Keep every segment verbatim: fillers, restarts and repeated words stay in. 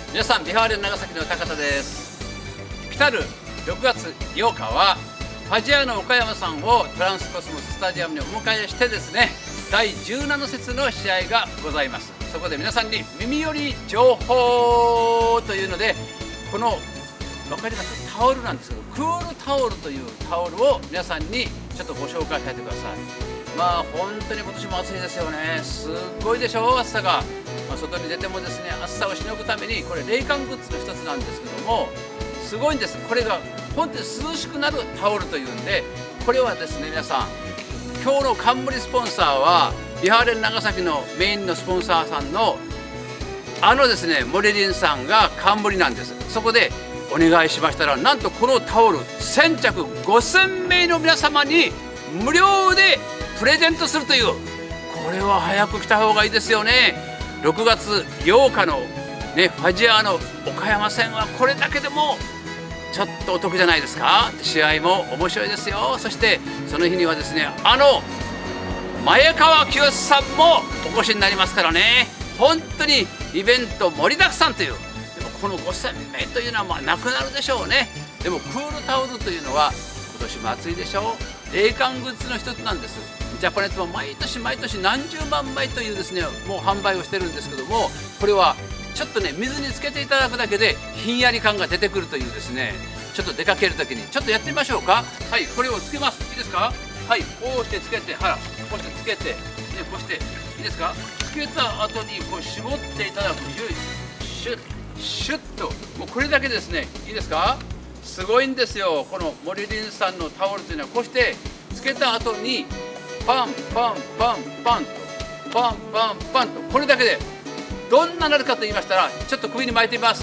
皆さん、ビハーレン長崎の高田です。来たるろくがつようかはファジアーノ岡山さんをトランスコスモススタジアムにお迎えしてですね、だいじゅうなな節の試合がございます。そこで皆さんに耳寄り情報というので、この分かりますタオルなんですけど、クールタオルというタオルを皆さんにちょっとご紹介させてください。まあ本当に今年も暑いですよね。すっごいでしょう、暑さが。まあ、外に出てもですね、暑さをしのぐためにこれ冷感グッズの一つなんですけども、すごいんです。これが本当に涼しくなるタオルというんで、これはですね皆さん、今日の冠スポンサーはビハーレン長崎のメインのスポンサーさんのあのですねモリリンさんが冠なんです。そこでお願いしましたら、なんとこのタオル先着ごせんめいの皆様に無料でプレゼントするという、これは早く来た方がいいですよね。ろくがつようかの、ね、ファジアーノ岡山戦はこれだけでもちょっとお得じゃないですか。試合も面白いですよ。そしてその日にはですね、あの前川清さんもお越しになりますからね。本当にイベント盛りだくさんという。でもこのごせんめいというのはまあなくなるでしょうね。でもクールタオルというのは今年も暑いでしょう。冷感グッズの一つなんです。ジャパネットも毎年毎年何十万枚というですねもう販売をしてるんですけども、これはちょっとね水につけていただくだけでひんやり感が出てくるというですね、ちょっと出かける時にちょっとやってみましょうか。はい、これをつけます。いいですか。はい、こうしてつけて、はらこうしてつけて、ね、こうしていいですか。つけた後にこう絞っていただく。シュッシュッと、もうこれだけですね。いいですか。すごいんですよ。このモリリンさんのタオルというのはこうしてつけた後にパンパンパンパンとパンパンパンと、これだけでどんななるかと言いましたら、ちょっと首に巻いてみます。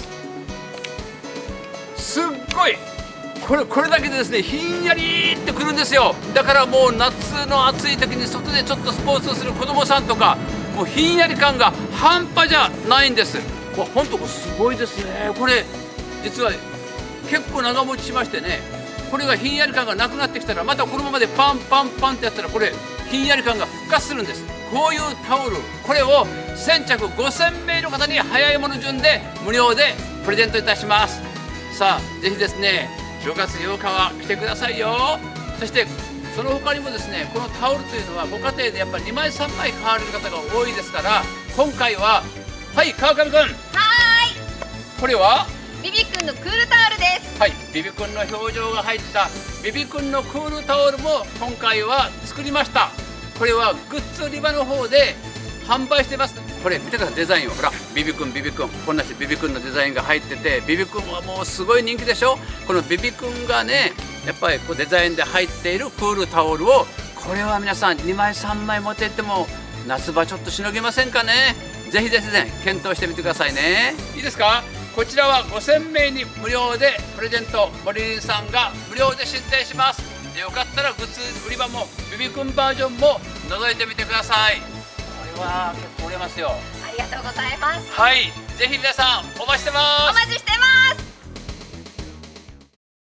すっごいこれこれだけでですねひんやりってくるんですよ。だからもう夏の暑い時に外でちょっとスポーツをする子供さんとか、もうひんやり感が半端じゃないんです。わ、ほんとすごいですね。これ実は結構長持ちしましてね、これがひんやり感がなくなってきたら、またこのままでパンパンパンってやったら、これひんやり感が復活するんです。こういうタオル、これを先着ごせんめいの方に早いもの順で無料でプレゼントいたします。さあぜひですねろくがつようかは来てくださいよ。そしてその他にもですね、このタオルというのはご家庭でやっぱりにまいさんまい買われる方が多いですから、今回ははい川上くん、はーい、これはビビくんのクールタオルです。 はい、ビビくんの表情が入ったビビくんのクールタオルも今回は作りました。これはグッズ売り場の方で販売してます。これ見てください、デザインを。ほらビビくんビビくん、こんなしてビビくんのデザインが入ってて、ビビくんはもうすごい人気でしょ。このビビくんがねやっぱりこうデザインで入っているクールタオルを、これは皆さんにまいさんまい持っていっても夏場ちょっとしのげませんかね。ぜひぜひね検討してみてくださいね。いいですか。こちらはごせんめいに無料でプレゼント、モリリンさんが無料で出店します。よかったらグッズ売り場もビビくんバージョンも覗いてみてください。これは結構売れますよ。 ありがとうございます。 はい、ぜひ皆さんお待ちしてます。 お待ちして